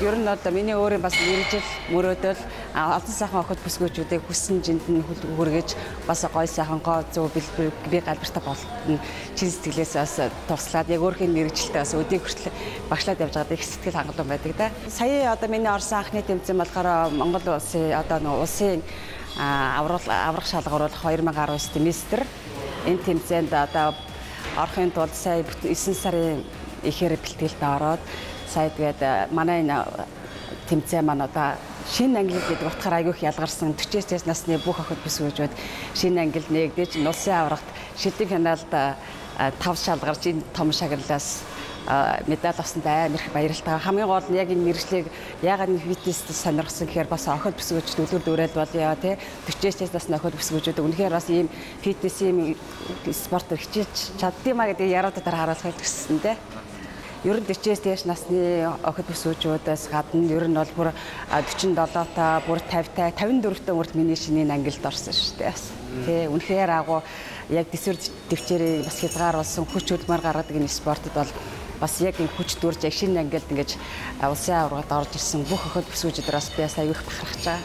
ер нь одоо миний өөрийн бас мэрэгжил мөрөөдөл олон сайхан охид бүсгүүчүүдийг хүссэн жинд нь хүргэж бас гоё сайхан гоо зөв би галбиртай болтон чин сэтгэлээс бас туслаад яг өөрхийн мэрэгжилтэй бас өдийг хүртэл багшлаад явж байгаад их сэтгэл хангалуун байдаг да. Сая одоо миний орсон анхны тэмцээн болохоор Монгол улсын одоо улсын аврах шалгаруулах 2019 мистер энэ тэмцээнд одоо орохын тулд сая 9 сарын ихээр бэлтгэлд ороод сая тэгээд манай энэ тэмцээн маань одоо шинэ англи гэдэг утгаар аягүй их ялгарсан 40-с насны бүх охид бүсгүүчүүд шинэ англи нэгдэж улсын аврагт шилдэг финалд 5 шалгарч энэ том шагналаас медаль авсандаа амар их баярлалтай. Хамгийн гол нь яг энэ мэргэжлийг яагаад нэг фитнест сонирхсан гэхээр бас охид бүсгүүчд үлгэр дуурайл болъё тий 40-с насны охид бүсгүүчүүд үнэхээр бас ийм фитнес ийм спортоор хичээлж чаддгиймаа гэдэг яриудаар харуулахыг хүссэн тий. Ер нь 40-с дээш насны охид бүсгүүчүүдээс гадна ер нь бол бүр 47 та бүр 50 та 54 та хүртэл миний шинийн ангилд орсон шүү дээ. Тий үнэхээр агуу яг дэсвэр төвчээрээ бас хязгааруулсан хүч хөдөлмөр гаргадаг энэ спортод бол бас яг энэ хүч дүрж яг шинэ ангилд ингэж улсын аврагад орж ирсэн бүх охид бүсгүүчдээс би бас аягүй их бахархаж байгаа.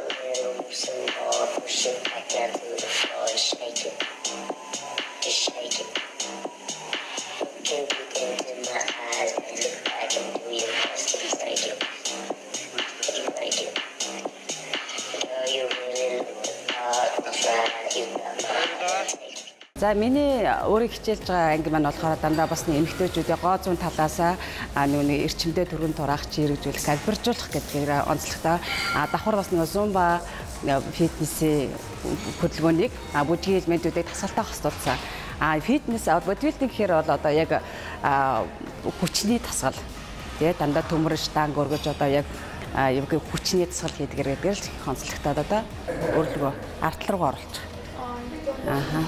За миний өөрийг хичээлж байгаа анги маань болохоор дандаа бас нэг эмэгтэйчүүдийн гоо зүүн талаас нэг эрчимтэй төргөн тураах чирэгжүүлэх, галбиржуулах гэдгээр онцлогтой. Давхар бас нэг зумба фитнесийн хөдөлгөөнийг бүжгийн элементүүдийг тасгалтаа хостуулсан. Фитнес бодибилдинг гэхээр бол одоо яг хүчний тасгал. Тэгээ дандаа төмөр штанг өргөж одоо яг хүчний тасгал хийдгээр л онцлогтой одоо өөрлөгөө артл руу оруулж. Аха.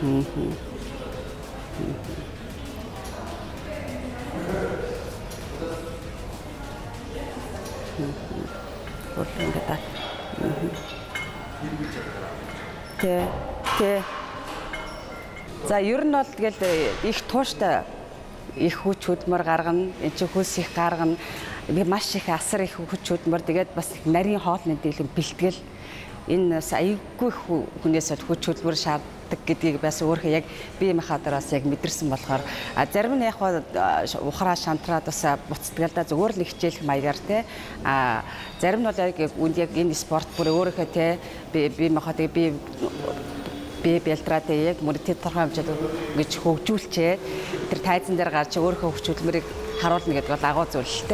За ер нь бол тэгэл их тууштай их хүч хөдөлмөр гаргана, энэ чинь хөлс их гаргана, маш их асар их хүч хөдөлмөр тэгээд бас нарийн хоолны дийлэн бэлтгэл энэ бас аягүй хүнээс хүч хөдөлмөр шаарддаг гэдгийг бас өөрөө яг бие махбодоос яг мэдэрсэн болохоор зарим нь яг ухраа шантраад бас буцдаг л да зүгээр л хичээлэх маягаар те зарим нь бол яг энэ спорт бүр өөрөөхөө те бие махбодыг би бэлтраатай яг мөрөд тодорхой хэмжээнд ингэж хөгжүүлчээ тэр тайзан дээр гарч өөрийнхөө хүч хөдөлмөрийг харуулна гэдэг бол агуу зүйл л те.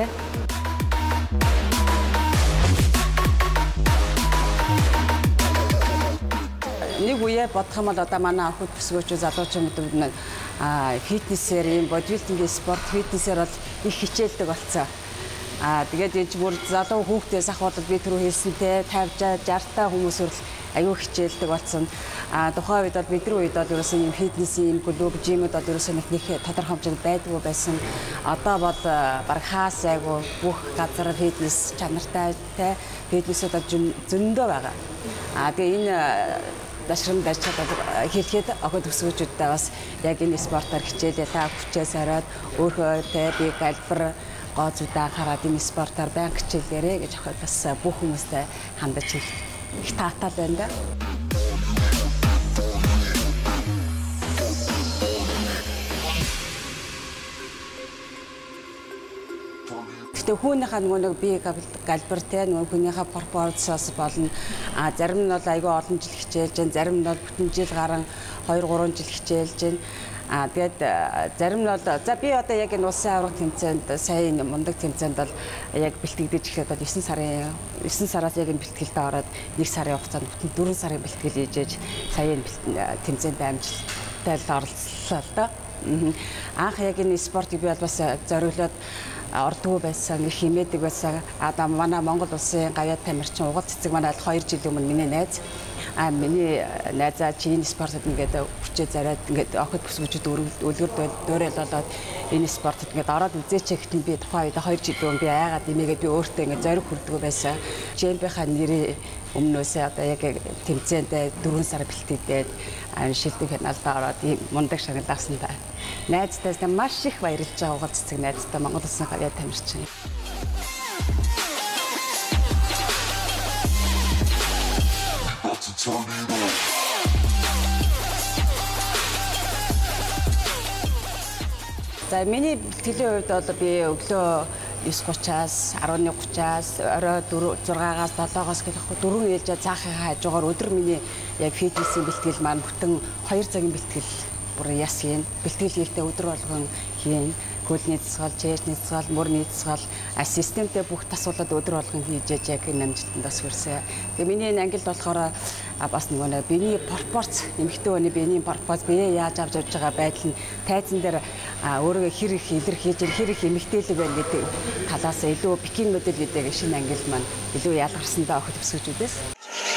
Нэг үе бодох юм бол одоо манай охид бүсгүүчүүд залуучууд нь фитнесээр ийм бодибилдингийн спорт фитнесээр бол их хичээлдэг болсон. Тэгээд энэ ч бүр залуу хүүхдээс ахвал би түрүү хэлсэнтэй 50 60 та хүмүүс хүрэл аюу хичээлдэг болсон. Тухайн үед бол бидний үед бол ерөөсөн юм фитнесийн клуб жимүүд бол ерөөсөн нэг тодорхой хэмжээнд байдгүй байсан. Одоо бол баг хаас айгу бүх газар фитнес чанартай те фитнесүүд зөндөө байгаа. Тэгээ энэ дашрам дайчаад хэлэхэд охид бүсгүүчүүдтэй бас яг энэ спортоор хичээлээ та хүчээс хараад өөрөө те би галбир гоо зүдаа хараад энэ спортоор байнга хичээлээрээ гэж охид бас бүх хүмүүстэй хандаж их таатай байна да. Гэхдээ хүнийхээ нэг бие галбир те хүнийхээ пропорцоос болно. Зарим нь бол айгүй олон жил хичээлж, зарим нь бол бүтэн жил гарan 2-3 жил хичээлж байна. Тэгээд зарим нь бол за би одоо яг энэ улсын аврах тэмцээнд сая энэ мундаг тэмцээнд бол яг бэлтгэдэж эхлээд 9 сараас яг энэ бэлтгэлд ороод 1 сарын хугацаанд бүтэн 4 сарын бэлтгэл хийж сая энэ тэмцээнд амжилттай оролцлоо л доо. Анх яг энэ спортыг би бол бас зориулаад ордгоо байсан, их химээдэг байсан. Манай Монгол улсын гавьяа тамирчин угал цэцэг манай 2 жилийн өмнө миний найз миний найзаа чинь спортод ингээд хүчээ зараад ингээд охид бүсгүүчд үлгэр дуурайл болоод энэ спортод ингээд ороод үзээч гэхдээ би тухайн үед 2 жилийн өмнө би айгаад имээгээд би өөртөө ингээд зориг хүрдгөө байсан. Чемпийнхаа нэрээ өмнөөсөө одоо яг тэмцээнд 4 сар бэлтгээгээд шилдэг финалд ороод мундаг шагнал авсан та. Найзтайс маш их баярлж байгаа угал цэцэг найзтай Монгол улсын гавьяа тамирчин. За миний бэлтгэлийн хувьд бол би өглөө 9:30-аас 11:30-аас орой 6-аас 7-оос гэхэд 4 ээлжээ цаахын хажуугаар өдөр миний яг фитнесийн бэлтгэл маань бүтэн 2 цагийн бэлтгэл бүр яс хийн. Бэлтгэл хийхдээ өдөр болгон хийн. Хөлний цэцгэл, чэйшний цэцгэл, мөрний цэцгэл, системтэй бүх тасуулаад өдөр болгон хийж яг энэ амжилтанд бас хүрсэн. Тэгээ миний энэ ангилд болохоор бас нэг биений пропорц, эмэгтэй хүний биений пропорц бие яаж авч явж байгаа байдал нь тайзан дээр өөрийгөө хэр их илэрхийлж, хэр их эмэгтэйлэг байна гэдэг талаас илүү бикини модель гэдэг шинэ ангилд маань илүү ялгарсандаа охид өсгөжүүдээс.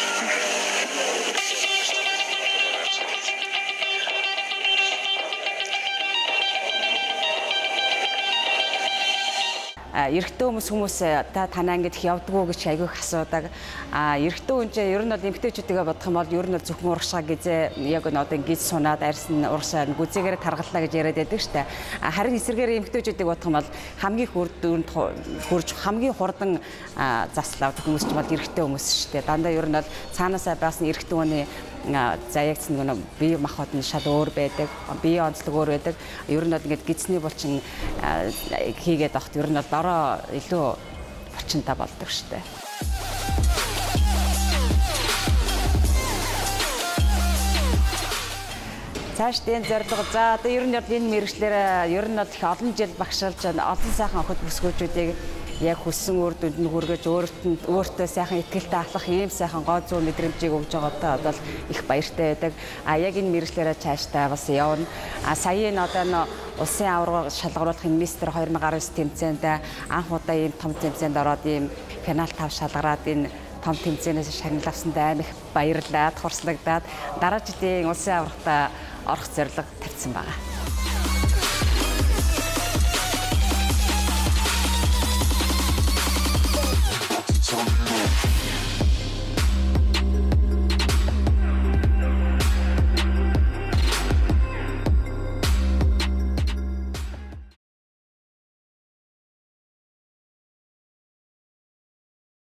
Эрэгтэй хүмүүс танаа ингэж явдггүй гэж айгүйх асуудаг. Эрэгтэй хүн чинь ер нь бол эмэгтэйчүүдийгээ бодох юм бол ер нь зөвхөн урагшаа гизээ яг нь одоо ингэж сунаад арьсан урагшаа гүзээгээр таргаллаа гэж яриад байдаг штэ. Харин эсрэгээр эмэгтэйчүүдийг бодох юм бол хамгийн хурж хамгийн хурдан заслаа хүмүүс ч бол эрэгтэй хүмүүс штэ. Дандаа ер нь бол цаанаасаа бас эрэгтэй хүний заягц нэг бие махбод нь шал өөр байдаг. Бие онцлог өөр байдаг. Ер нь бол ингэж гидсний булчин хийгээд авахт ер нь бол дороо илүү булчинтай болдог штэ. Цаашдын зорилго за одоо ер нь бол энэ мэргэжлэр ер нь бол их олон жил багшилж олон сайхан охид бүсгүүчүүдийг яг хүссэн үр дүнд нь хүргэж өөртөө сайхан ихтгэлтэй авах ийм сайхан гоо зүй мэдрэмжийг өгж байгаатай одоо их баяртай байдаг. Яг энэ мэргэжлээрээ цаашдаа бас явна. Саяын одоо н улсын аварга шалгаруулахын мистер 2019 тэмцээнд анх удаа ийм том тэмцээнд ороод ийм финал 5 шалгараад энэ том тэмцээнээс шагналавсандаа амар их баярлаад, хурцлагдаад дараа жилийн улсын аваргатаа орох зорилго тавьсан байна.